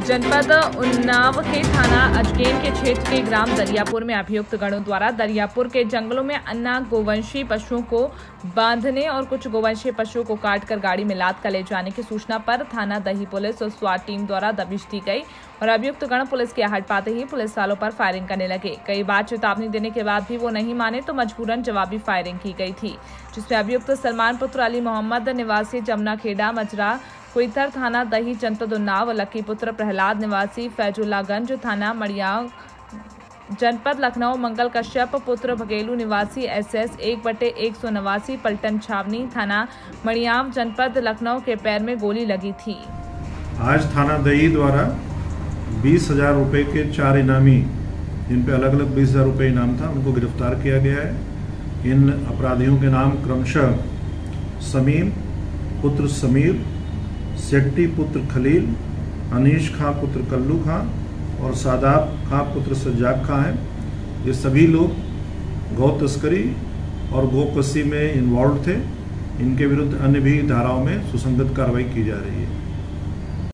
जनपद उन्नाव के थाना अजगेर के क्षेत्र के ग्राम दरियापुर में अभियुक्त गणों द्वारा दरियापुर के जंगलों में अन्ना गोवंशी पशुओं को बांधने और कुछ गोवंशी पशुओं को काटकर गाड़ी में लाद कर ले जाने की सूचना पर थाना दही पुलिस और स्वाट टीम द्वारा दबिश दी गई और अभियुक्त गण पुलिस की आहट पाते ही पुलिस वालों पर फायरिंग करने लगे। कई बार चेतावनी देने के बाद भी वो नहीं माने तो मजबूरन जवाबी फायरिंग की गई थी, जिसमें अभियुक्त सलमान पुत्र अली मोहम्मद निवासी जमुना खेड़ा मजरा कुइतर थाना दही जनपद उन्नाव, लकी पुत्र प्रहलाद निवासी फैजुल्लागंज थाना मड़ियाव जनपद लखनऊ, मंगल कश्यप पुत्र बघेलू निवासी SS 1/189 पलटन छावनी थाना मड़ियाव जनपद लखनऊ के पैर में गोली लगी थी। आज थाना दही द्वारा 20,000 रुपये के 4 इनामी, जिन पे अलग अलग 20,000 रुपये इनाम था, उनको गिरफ्तार किया गया है। इन अपराधियों के नाम क्रमशः समीम पुत्र समीर, सेट्टी पुत्र खलील, अनीश खां पुत्र कल्लू खां और सादाब खां पुत्र सज्जाद खां हैं। ये सभी लोग गौ तस्करी और गोकशी में इन्वॉल्व थे। इनके विरुद्ध अन्य भी धाराओं में सुसंगत कार्रवाई की जा रही है।